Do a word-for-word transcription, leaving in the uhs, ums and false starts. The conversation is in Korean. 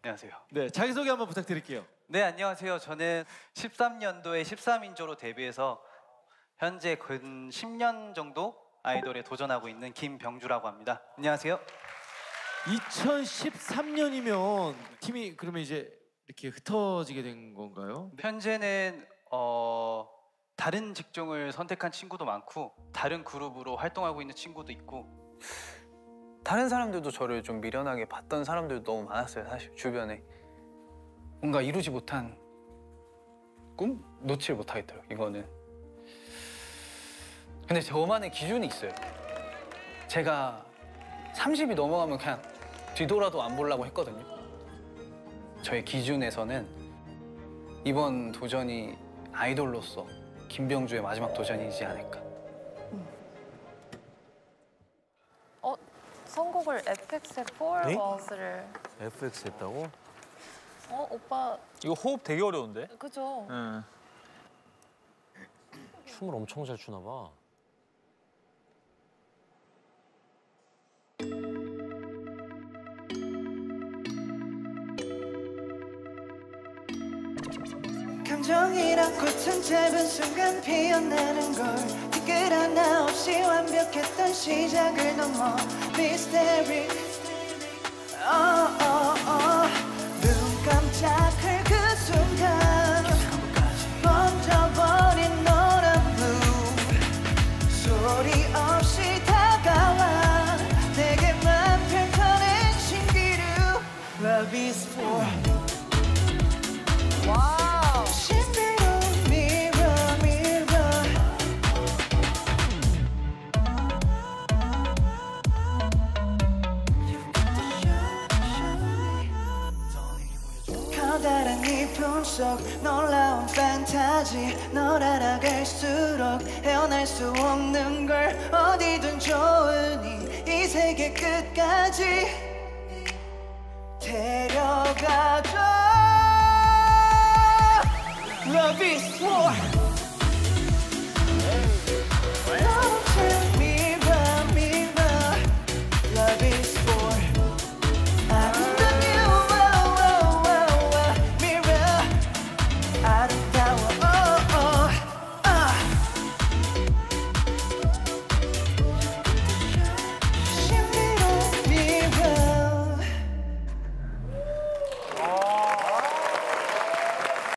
안녕하세요. 네, 자기소개 한번 부탁드릴게요. 네, 안녕하세요. 저는 십삼 년도에 십삼 인조로 데뷔해서 현재 근 십 년 정도 아이돌에 도전하고 있는 김병주라고 합니다. 안녕하세요. 이천십삼 년이면 팀이 그러면 이제 이렇게 흩어지게 된 건가요? 현재는 어, 다른 직종을 선택한 친구도 많고 다른 그룹으로 활동하고 있는 친구도 있고 다른 사람들도 저를 좀 미련하게 봤던 사람들도 너무 많았어요. 사실 주변에 뭔가 이루지 못한 꿈? 놓지를 못하겠더라고요. 이거는 근데 저만의 기준이 있어요. 제가 삼십이 넘어가면 그냥 뒤돌아도 안 보려고 했거든요. 저의 기준에서는 이번 도전이 아이돌로서 김병주의 마지막 도전이지 않을까. 어? 선곡을 에프엑스의 Four Walls를 에프엑스 했다고? 어? 오빠 이거 호흡 되게 어려운데? 그죠? 응. 춤을 엄청 잘 추나 봐. 감정이란 꽃은 짧은 순간 피어나는 걸 티끌 하나 없이 완벽했던 시작을 넘어 미스테리 oh, oh, oh. 눈 깜짝할 그 순간 번져버린 노란 blue 소리 없이 다가와 내게만 펼쳐낸 신기루 Love is for wow. 커다란 이 품속 놀라운 판타지 널 알아갈수록 헤어날 수 없는 걸 어디든 좋으니 이 세계 끝까지 데려가줘 Love is war